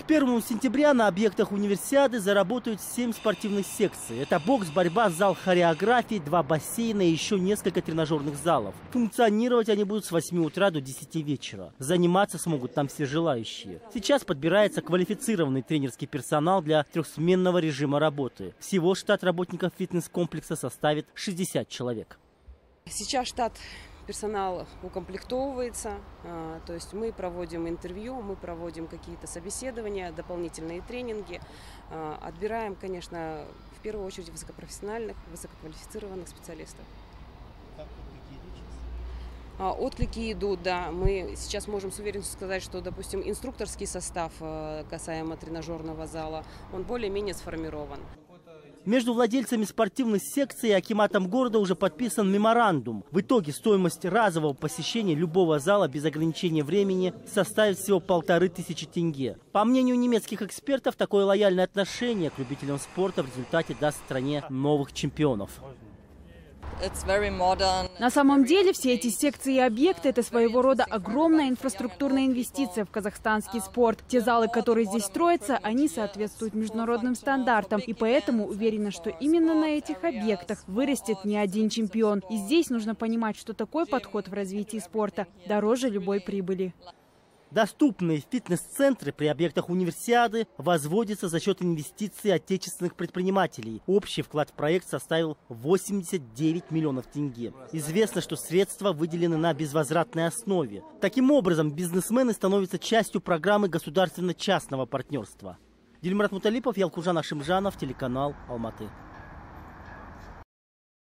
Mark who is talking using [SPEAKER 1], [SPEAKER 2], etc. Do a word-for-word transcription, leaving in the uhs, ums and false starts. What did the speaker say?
[SPEAKER 1] К первому сентября на объектах универсиады заработают семь спортивных секций. Это бокс, борьба, зал хореографии, два бассейна и еще несколько тренажерных залов. Функционировать они будут с восьми утра до десяти вечера. Заниматься смогут там все желающие. Сейчас подбирается квалифицированный тренерский персонал для трехсменного режима работы. Всего штат работников фитнес-комплекса составит шестьдесят человек.
[SPEAKER 2] Сейчас штат персонал укомплектовывается, то есть мы проводим интервью, мы проводим какие-то собеседования, дополнительные тренинги, отбираем, конечно, в первую очередь высокопрофессиональных, высококвалифицированных специалистов. Отклики идут, да. Мы сейчас можем с уверенностью сказать, что, допустим, инструкторский состав касаемо тренажерного зала, он более-менее сформирован.
[SPEAKER 1] Между владельцами спортивных секций и акиматом города уже подписан меморандум. В итоге стоимость разового посещения любого зала без ограничения времени составит всего полторы тысячи тенге. По мнению немецких экспертов, такое лояльное отношение к любителям спорта в результате даст стране новых чемпионов.
[SPEAKER 3] На самом деле все эти секции и объекты – это своего рода огромная инфраструктурная инвестиция в казахстанский спорт. Те залы, которые здесь строятся, они соответствуют международным стандартам. И поэтому уверена, что именно на этих объектах вырастет не один чемпион. И здесь нужно понимать, что такой подход в развитии спорта дороже любой прибыли.
[SPEAKER 1] Доступные фитнес-центры при объектах универсиады возводятся за счет инвестиций отечественных предпринимателей. Общий вклад в проект составил восемьдесят девять миллионов тенге. Известно, что средства выделены на безвозвратной основе. Таким образом, бизнесмены становятся частью программы государственно-частного партнерства. Дильмурат Муталипов, Ялкужан Ашимжанов, телеканал Алматы.